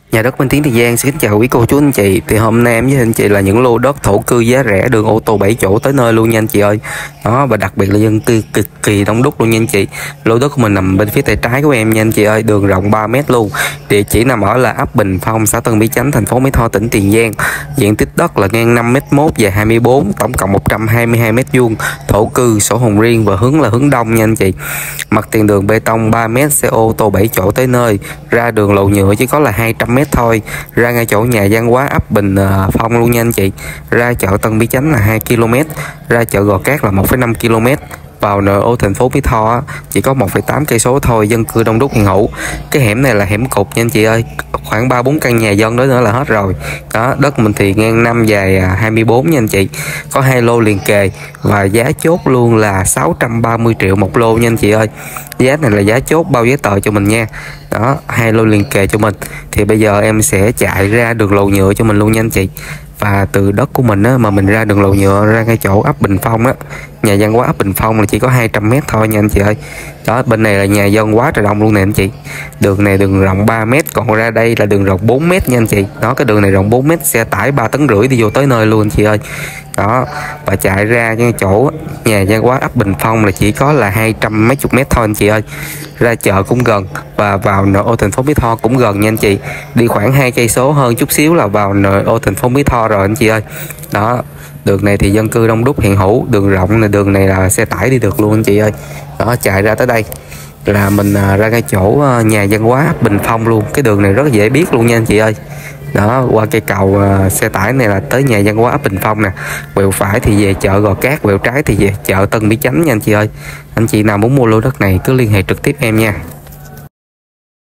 Nhà đất Minh Tiến Tiền Giang xin kính chào quý cô chú anh chị. Thì hôm nay em với anh chị là những lô đất thổ cư giá rẻ, đường ô tô 7 chỗ tới nơi luôn nha anh chị ơi. Đó, và đặc biệt là dân cư cực kỳ đông đúc luôn nha anh chị. Lô đất của mình nằm bên phía tay trái của em nha anh chị ơi, đường rộng 3 m luôn. Địa chỉ nằm ở là ấp Bình Phong, xã Tân Mỹ Chánh, thành phố Mỹ Tho, tỉnh Tiền Giang. Diện tích đất là ngang 5m1, dài 24, tổng cộng 122 m². Thổ cư, sổ hồng riêng và hướng là hướng đông nha anh chị. Mặt tiền đường bê tông 3 m, xe ô tô 7 chỗ tới nơi. Ra đường lộ nhựa chỉ có là 200 m thôi, ra ngay chỗ nhà văn hóa ấp Bình Phong luôn nha anh chị. Ra chợ Tân Mỹ Chánh là 2 km, ra chợ Gò Cát là 1,5 km. Vào nội ô thành phố Mỹ Tho chỉ có 1,8 cây số thôi, dân cư đông đúc hiện hữu. Cái hẻm này là hẻm cụt nha anh chị ơi, khoảng 3-4 căn nhà dân đó nữa là hết rồi. Đó, đất mình thì ngang 5 dài 24 nha anh chị. Có 2 lô liền kề và giá chốt luôn là 630 triệu một lô nha anh chị ơi. Giá này là giá chốt bao giấy tờ cho mình nha. Đó, 2 lô liền kề cho mình. Thì bây giờ em sẽ chạy ra đường lộ nhựa cho mình luôn nha anh chị. Và từ đất của mình á, mà mình ra đường lộ nhựa ra ngay chỗ ấp Bình Phong á, nhà văn hóa ấp Bình Phong là chỉ có 200 m thôi nha anh chị ơi. Đó, bên này là nhà dân quá trời đông luôn nè anh chị. Đường này đường rộng 3 m, còn ra đây là đường rộng 4 m nha anh chị. Đó, cái đường này rộng 4 m, xe tải 3,5 tấn đi vô tới nơi luôn anh chị ơi. Đó, và chạy ra ngay chỗ nhà văn hóa ấp Bình Phong là chỉ có là 200 mấy chục mét thôi anh chị ơi. Ra chợ cũng gần và vào nội ô thành phố Mỹ Tho cũng gần nha anh chị. Đi khoảng 2 cây số hơn chút xíu là vào nội ô thành phố Mỹ Tho rồi anh chị ơi. Đó, đường này thì dân cư đông đúc hiện hữu, đường rộng này, đường này là xe tải đi được luôn anh chị ơi. Đó, chạy ra tới đây là mình ra ngay chỗ nhà văn hóa ấp Bình Phong luôn. Cái đường này rất là dễ biết luôn nha anh chị ơi. Đó, qua cây cầu xe tải này là tới nhà văn hóa ấp Bình Phong nè. Quẹo phải thì về chợ Gò Cát, quẹo trái thì về chợ Tân Mỹ Chánh nha anh chị ơi. Anh chị nào muốn mua lô đất này cứ liên hệ trực tiếp em nha.